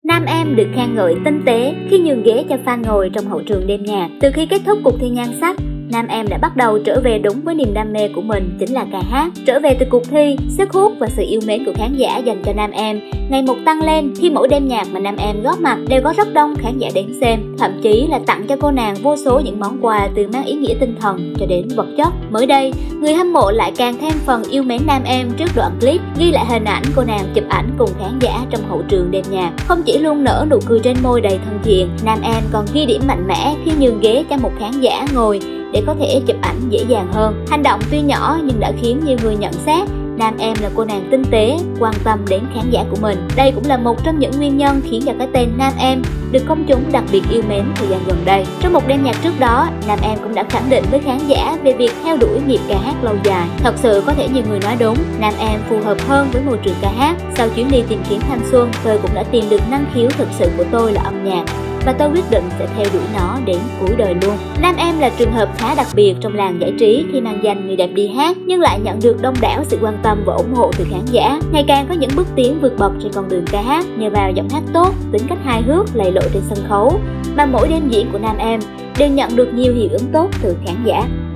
Nam Em được khen ngợi tinh tế khi nhường ghế cho fan ngồi trong hậu trường đêm nhạc. Từ khi kết thúc cuộc thi nhan sắc, Nam Em đã bắt đầu trở về đúng với niềm đam mê của mình, chính là ca hát. Trở về từ cuộc thi, sức hút và sự yêu mến của khán giả dành cho Nam Em ngày một tăng lên khi mỗi đêm nhạc mà Nam Em góp mặt đều có rất đông khán giả đến xem. Thậm chí là tặng cho cô nàng vô số những món quà từ mang ý nghĩa tinh thần cho đến vật chất. Mới đây, người hâm mộ lại càng thêm phần yêu mến Nam Em trước đoạn clip ghi lại hình ảnh cô nàng chụp ảnh cùng khán giả trong hậu trường đêm nhạc. Không chỉ luôn nở nụ cười trên môi đầy thân thiện, Nam Em còn ghi điểm mạnh mẽ khi nhường ghế cho một khán giả ngồi để có thể chụp ảnh dễ dàng hơn. Hành động tuy nhỏ nhưng đã khiến nhiều người nhận xét Nam Em là cô nàng tinh tế, quan tâm đến khán giả của mình. Đây cũng là một trong những nguyên nhân khiến cho cái tên Nam Em được công chúng đặc biệt yêu mến thời gian gần đây. Trong một đêm nhạc trước đó, Nam Em cũng đã khẳng định với khán giả về việc theo đuổi nghiệp ca hát lâu dài. Thật sự có thể nhiều người nói đúng, Nam Em phù hợp hơn với môi trường ca hát. Sau chuyến đi tìm kiếm thanh xuân, tôi cũng đã tìm được năng khiếu thực sự của tôi là âm nhạc, và tôi quyết định sẽ theo đuổi nó đến cuối đời luôn. Nam Em là trường hợp khá đặc biệt trong làng giải trí khi mang danh người đẹp đi hát, nhưng lại nhận được đông đảo sự quan tâm và ủng hộ từ khán giả. Ngày càng có những bước tiến vượt bậc trên con đường ca hát nhờ vào giọng hát tốt, tính cách hài hước lầy lội trên sân khấu, mà mỗi đêm diễn của Nam Em đều nhận được nhiều hiệu ứng tốt từ khán giả.